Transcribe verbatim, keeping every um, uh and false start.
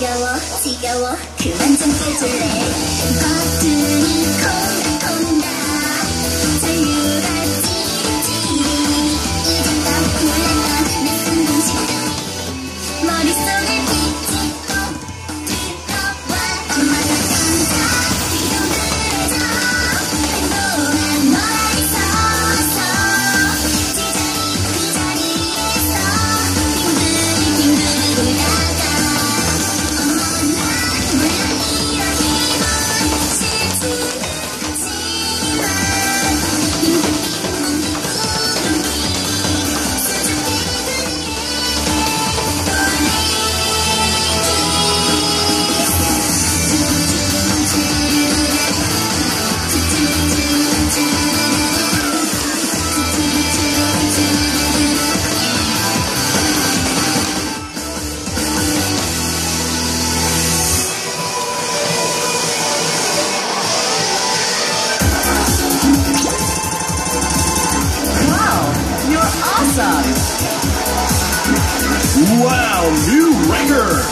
지겨워 지겨워 그만 좀 깨줄래 버튼이 콩닥콩닥 자유가 찌릿찌릿 이젠 깜짝 놀랐던 내 성공식 머릿속을 뒤집고 뒤덮어 엄마가 깜짝 뒤로 늘어져 한동안 널 서서 제자리 그 자리에서 빙글이 빙글이 돌다가 엄마와 난 물론 이런 기분 싫지는 않지만 빙글빙글 구름이 수줍게 그게 Wow, you're awesome! Wow, new record!